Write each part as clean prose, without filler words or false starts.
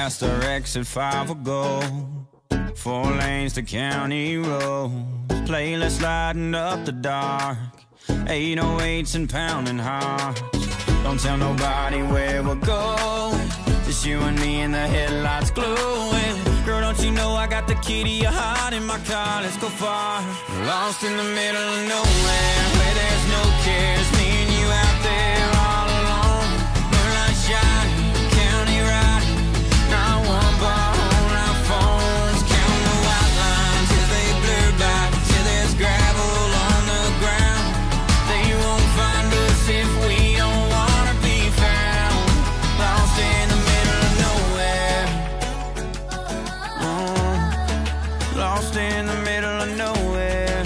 past our exit 5 ago. 4 lanes to county roads, playlist lighting up the dark. 808s and pounding hearts. Don't tell nobody where we're going, just you and me in the headlights glowing. Girl, don't you know I got the key to your heart in my car? Let's go far. Lost in the middle of nowhere, where there's no cares. Me and you out there all alone. Moonlight shining, county riding, not one bar on our phones. Counting the white lines till they blur by, till there's gravel on the ground. They won't find us if we don't wanna be found. Lost in the middle of nowhere. Lost in the middle of nowhere.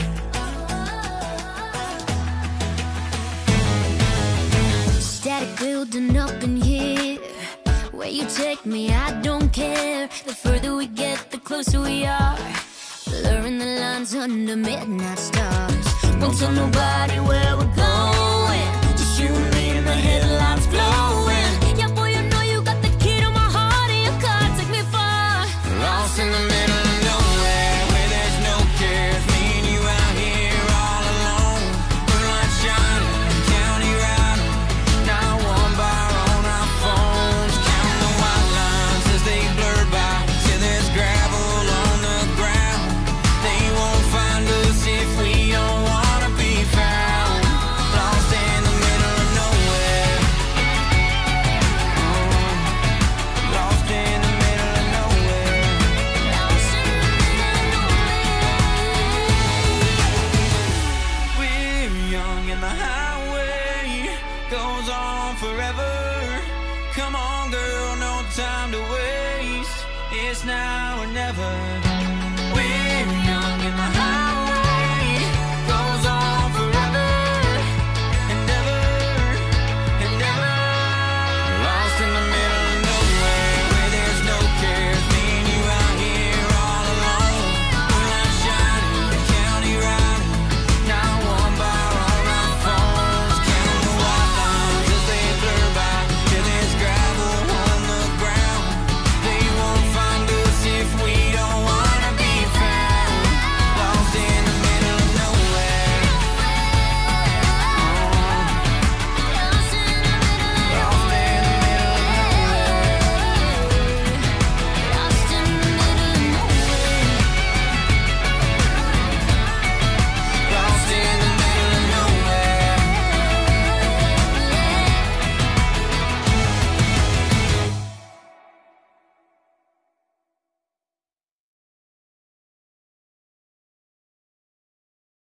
Static building up in here. Where you take me, I don't care. The further we get, the closer we are. Blurring the lines under midnight stars. Won't tell nobody where we're going, just you and me in the headlights glowing. Yeah, boy, you know you got the key to my heart in your car. Take me far. Lost in the middle of nowhere, where there's no cares. Me and you out here all alone. Moonlight shining, county riding, not one bar on our phones. Counting the white lines as they blur by, till there's gravel on the ground. They won't find us if we don't wanna be found. Lost in the middle of nowhere. Lost in the middle of nowhere. We're young and the highway goes on forever. Come on, girl, no time to waste. It's now or never.